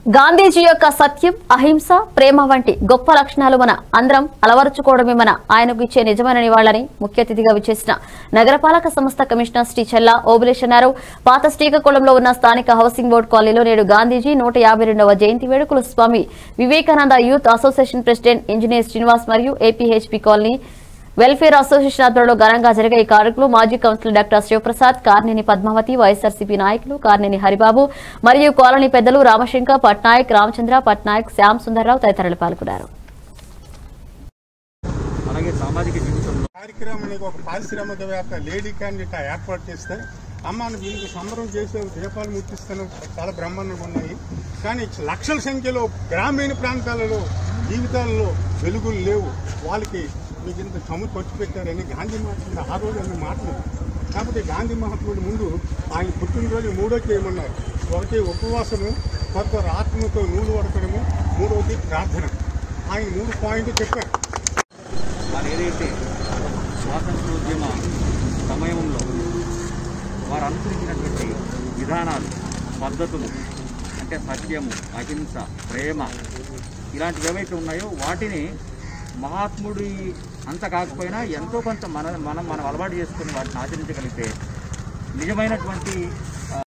గాంధీజీ యొక్క సత్యం, అహింస, ప్రేమ వంటి గొప్ప లక్షణాలు మన అందరం అలవరుచుకోవడమే మన ఆయనకు ఇచ్చే నిజమైన నివాళని ముఖ్య అతిథిగా విచ్చేసిన నగరపాలక సంస్థ కమిషనర్ శ్రీ చెల్లా ఓబులేష్ అన్నారు. పాత శ్రీకాకుళంలో ఉన్న స్థానిక హౌసింగ్ బోర్డు కాలనీలో నేడు గాంధీజీ 152వ జయంతి వేడుకలు Swami Vivekananda youth association president engineer Srinivas మరియు ఏపీహెచ్పీ కాలనీ వెల్ఫేర్ అసోసియేషన్ ఆధ్వర్యంలో ఘనంగా జరిగే ఈ కార్యక్రమంలో మాజీ councillor doctor Sivaprasad, Karneni Padmavathi, YSRCP నాయకులు కార్నేని హరిబాబు మరియు కాలనీ పెద్దలు రామశంకర్ పట్నాయక్, రామచంద్ర పట్నాయక్, శ్యామ్ సుందర్రావు తదితరులు పాల్గొన్నారు. కార్యక్రమానికి ఒక పారిశ్రామికవేత్త లేడీ క్యాండిడేట్ ఏర్పాటు చేస్తే అమ్మాను వీళ్ళకి సంబరం చేసే దీపాలు ముట్టిస్తాను చాలా బ్రహ్మాండంగా ఉన్నాయి. కానీ లక్షల సంఖ్యలో గ్రామీణ ప్రాంతాలలో జీవితాల్లో వెలుగులు లేవు. వాళ్ళకి మీకు ఇంత సొమ్ము ఖర్చు పెట్టారని గాంధీ మహాత్ముడు ఆ రోజు అన్ని మాట్లాడు. కాబట్టి గాంధీ మహాత్ముడు ముందు ఆయన పుట్టినరోజు 3 చేయమన్నారు. 1 ఉపవాసము, కొత్త ఆత్మతో నూలు వడకడము, 3వది ప్రార్థన. ఆయన 3 పాయింట్లు చెప్పారు. వారు ఏదైతే స్వాతంత్రోద్యమ సమయంలో వారు అనుసరించినటువంటి విధానాలు, పద్ధతులు అంటే సత్యము, అహింస, ప్రేమ ఇలాంటివి ఏవైతే ఉన్నాయో వాటిని మహాత్ముడి అంత కాకపోయినా ఎంతో కొంత మనం అలవాటు చేసుకుని వాటిని ఆచరించగలిగితే నిజమైనటువంటి